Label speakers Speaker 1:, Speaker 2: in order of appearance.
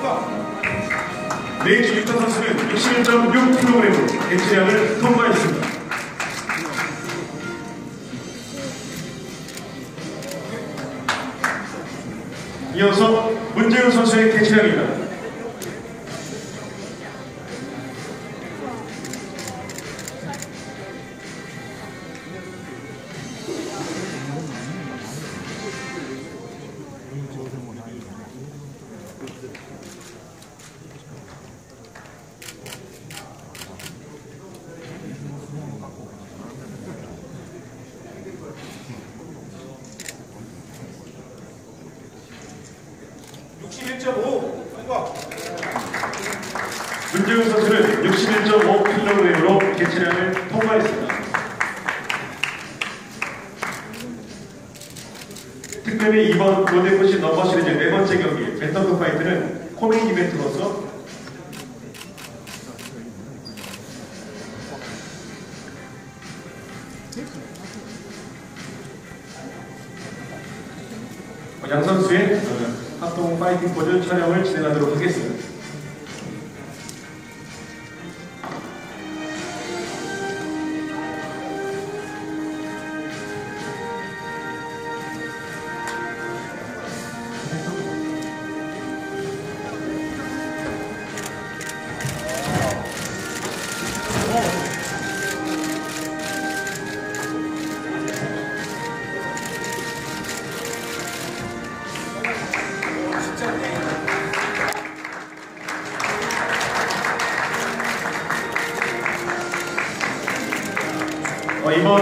Speaker 1: 레이지 유타 선수는 61.6kg으로 개체량을 통과했습니다. 이어서 문재훈 선수의 개체량입니다. 문재훈 선수는 61.5kg으로 개체량을 통과했습니다. 특별히 이번 로데포시 넘버 시리즈 4번째 경기 벤턴급 파이트는 코메인 이벤트로서 양 선수의 합동 파이팅 포즈 촬영을 진행하도록 하겠습니다. 이번